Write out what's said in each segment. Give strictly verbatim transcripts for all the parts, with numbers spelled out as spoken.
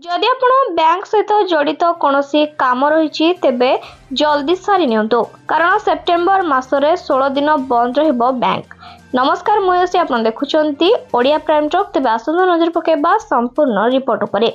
जदि आपण बैंक सहित जड़ित कौन काम रही तेबे जल्दी सारी नियंतु कारण सेप्टेम्बर मासरे सोलह दिन बंद रहिबो बैंक। नमस्कार मुझे आप देखुं ओडिया प्राइम टॉक तेबे आसंद नजर पकेबा संपूर्ण रिपोर्ट उपरे।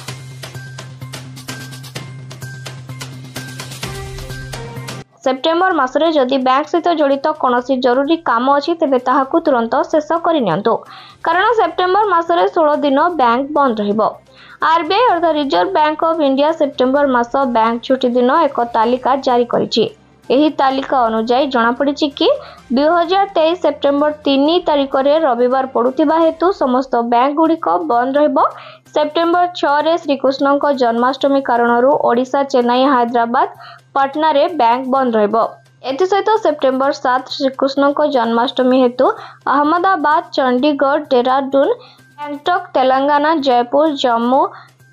सेप्टेम्बर मासरे जदि बैंक सहित जड़ित कौन जरूरी काम अच्छी तेबे ताहाकु तुरंत शेष करनियंतु कारण सेप्टेम्बर मासरे सोलह दिन बैंक बंद रहिबो। आरबीआई अर्थात reserve bank of India September मास बैंक छुट्टी दिन एक तालिका जारी करिछि। एही तालिका अनुसार जना पड़िछि कि दुई हजार तेईस सेप्टेम्बर तीन तारिख रे रविवार पड़ुथिबा हेतु समस्त बैंक गुड़िक बंद रहिबो। सेप्टेम्बर छह रे श्रीकृष्ण जन्माष्टमी कारणरू ओडिशा चेन्नई हैदराबाद पटना रे बैंक बंद रहिबो। एथि सहित सेप्टेम्बर सात श्रीकृष्ण जन्माष्टमी हेतु अहमदाबाद चंडीगढ़ डेहराडून गंगटोक तेलंगाना जयपुर जम्मू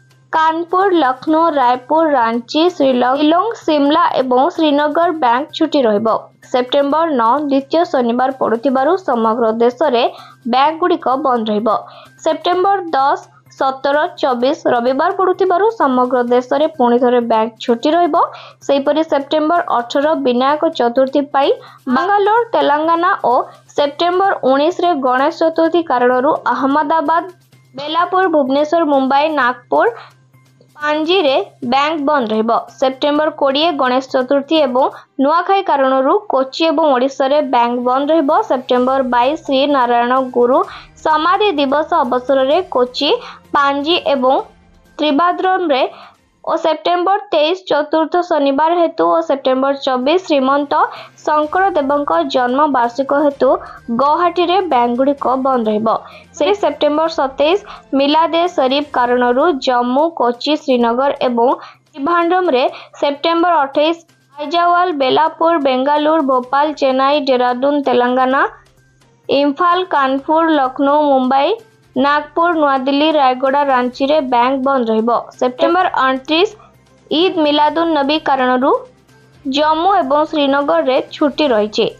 कानपुर लखनऊ रायपुर रांची शिलोंग शिमला एवं श्रीनगर बैंक छुट्टी रहिबो। सेप्टेम्बर नौ द्वितीय शनिवार पड़ुथिबारु समग्र देश में बैंक गुड़िक बंद रहिबो। सेप्टेम्बर दस सतर चौबीस रविवार पड़ुथिबारु समग्र देश में पुणी थरे बैंक छुट्टी रहिबो। सेहीपरि सेप्टेम्बर अठारह विनायक चतुर्थी पाई बेंगालोर तेलंगाना और सेप्टेम्बर उन्नीस रे गणेश चतुर्थी कारणरू अहमदाबाद बेलापुर भुवनेश्वर मुंबई नागपुर पांजी रे बैंक बंद रहिबो। सेप्टेम्बर बीस गणेश चतुर्थी एवं नुआखाई कारणरू कोची एवं ओडिशा रे बैंक बंद रहिबो। सेप्टेम्बर बाईस श्री नारायण गुरु समाधि दिवस अवसर रे कोची पांजी एवं त्रिभाद्रम रे और सेप्टेम्बर तेईस चतुर्थ शनिवार हेतु और सेप्टेम्बर चौबीस श्रीमंत शंकर देवंक जन्म वार्षिक हेतु गुवाहाटी रे बैंक गुड़िक बंद रहिबो। से सेप्टेम्बर सत्ताईस मिलादे शरीफ कारणरू जम्मू कोची श्रीनगर एवं त्रिभाद्रम रे सेप्टेम्बर अट्ठाईस आइजावाल बेलापुर बेंगालुरु भोपाल चेन्नई डेहराडून तेलंगाना इम्फाल कानपुर लखनऊ मुंबई नागपुर नुआदिल्ली रायगड़ा रांची रे बैंक बंद रहिबो। सेप्टेम्बर उनतीस ईद मिलादुन नबी कारणरू जम्मू एवं श्रीनगर रे छुट्टी रहिछि।